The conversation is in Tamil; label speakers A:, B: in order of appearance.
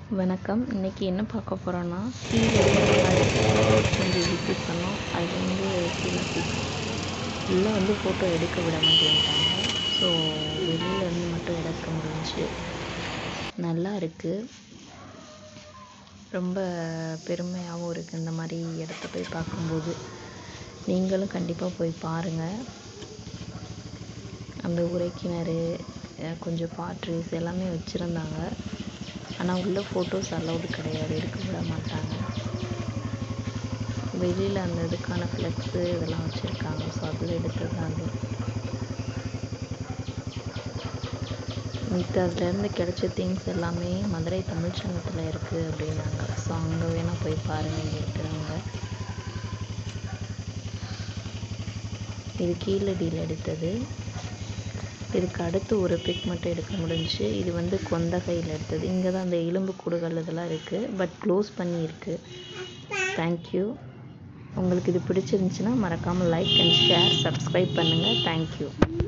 A: வணக்கம். இன்னைக்கு என்ன பார்க்க போகிறோன்னா கீழே கொஞ்சம் விசிட் பண்ணோம். அது வந்து உள்ளே வந்து ஃபோட்டோ எடுக்க விட மாட்டேன்ட்டாங்க. ஸோ வெளியில் இருந்து மட்டும் எடுக்க முடிஞ்சுச்சு. நல்லா இருக்குது, ரொம்ப பெருமையாகவும் இருக்குது. இந்த மாதிரி இடத்த போய் பார்க்கும்போது நீங்களும் கண்டிப்பாக போய் பாருங்கள். அந்த உரைக்கிணறு, கொஞ்சம் பாட்ரீஸ் எல்லாமே வச்சுருந்தாங்க. ஆனால் உள்ள ஃபோட்டோஸ் அலௌடு கிடையாது, எடுக்க விட மாட்டாங்க. வெளியில் அந்த இதுக்கான ஃப்ளெக்ஸு இதெல்லாம் வச்சுருக்காங்க. ஸோ அதில் எடுத்தது தான் அது. மித்த அதுலேருந்து கிடைச்ச திங்ஸ் எல்லாமே மதுரை தமிழ் சங்கத்தில் இருக்குது அப்படின்னாங்க. ஸோ அங்கே வேணால் போய் பாருங்கள் இங்கே இருக்கிறவங்க. இது கீழடியில் எடுத்தது. இதுக்கு அடுத்து ஒரு பிக் மட்டும் எடுக்க முடிஞ்சிச்சு. இது வந்து கொந்தகையில் எடுத்தது. இங்கே தான் அந்த எலும்பு கூடுகள் இதெல்லாம் இருக்குது, பட் க்ளோஸ் பண்ணி இருக்குது. தேங்க்யூ. உங்களுக்கு இது பிடிச்சிருந்துச்சுன்னா மறக்காமல் லைக் அண்ட் ஷேர், சப்ஸ்கிரைப் பண்ணுங்கள். தேங்க்யூ.